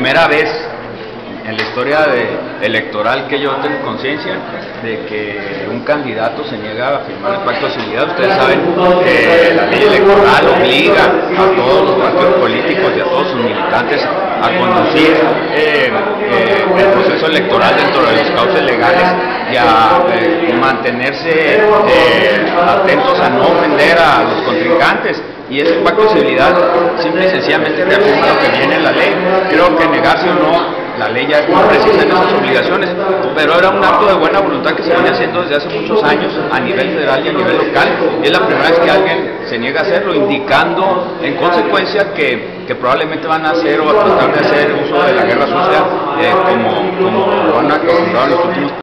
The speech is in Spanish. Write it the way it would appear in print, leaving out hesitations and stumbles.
primera vez en la historia electoral que yo tengo conciencia de que un candidato se niega a firmar el pacto de civilidad. Ustedes saben que la ley electoral obliga a todos los partidos políticos y a todos sus militantes a conducir el proceso electoral dentro de los cauces legales y a mantenerse atentos a no ofender a los contrincantes. Y ese pacto de civilidad simple y sencillamente reafirma lo que viene en la ley. Creo que negarse o no, la ley ya es muy precisa en esas obligaciones, pero era un acto de buena voluntad que se venía haciendo desde hace muchos años a nivel federal y a nivel local, y es la primera vez que alguien se niega a hacerlo, indicando en consecuencia que probablemente van a hacer o a tratar de hacer uso de la guerra sucia como lo han acostumbrado en los últimos